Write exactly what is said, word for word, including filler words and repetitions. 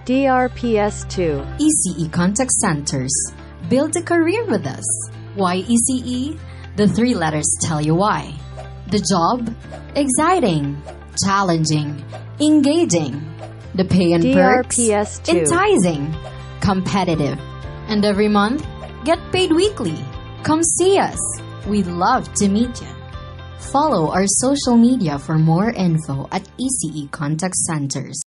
D R P S two. E C E Contact Centers. Build a career with us. Why E C E? The three letters tell you why. The job? Exciting, challenging, engaging. The pay and D R P S perks? two. Enticing, competitive. And every month, get paid weekly. Come see us. We'd love to meet you. Follow our social media for more info at E C E Contact Centers.